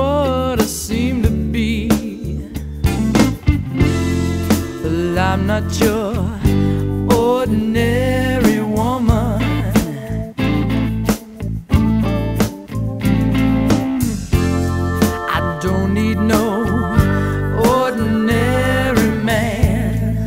what I seem to be. Well, I'm not your ordinary woman. I don't need no ordinary man.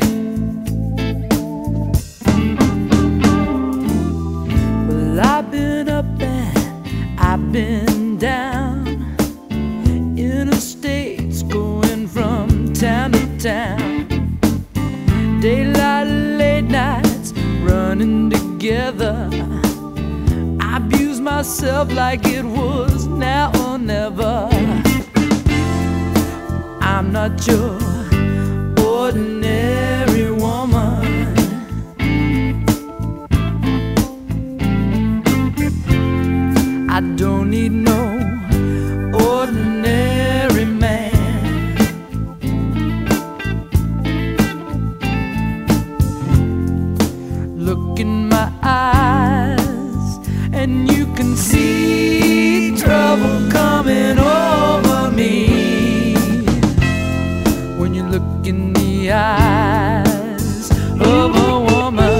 Well, I've been up and I've been down, interstates going from town to town, daylight, late nights running together. I abuse myself like it was now or never. I'm not your ordinary woman. I don't need no ordinary man. Look in my eyes and you can see trouble coming over me. When you look in the eyes of a woman,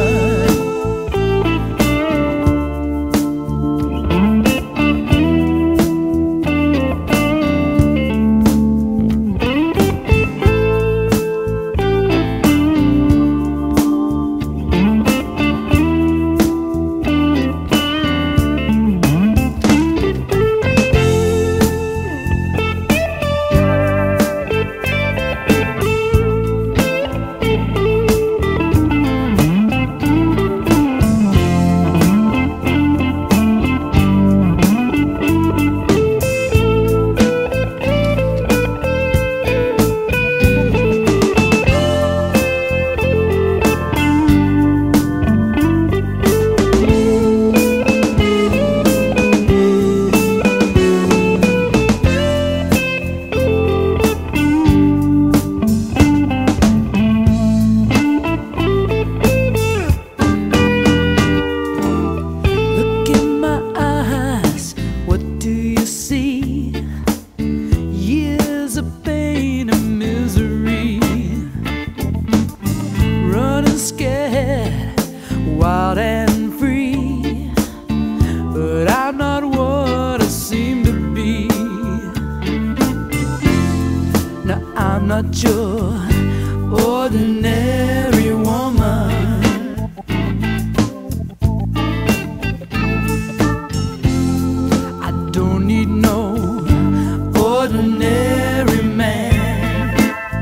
years of pain and misery, running scared, wild and free. But I'm not what I seem to be. No, I'm not your ordinary woman. I don't need no ordinary man.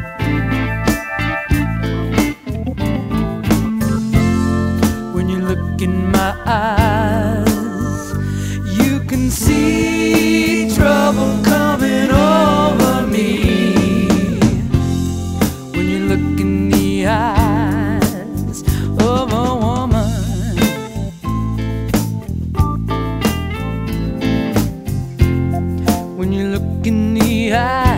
When you look in my eyes, you can see trouble coming over me. When you look in the eyes of a woman, when you look in the eyes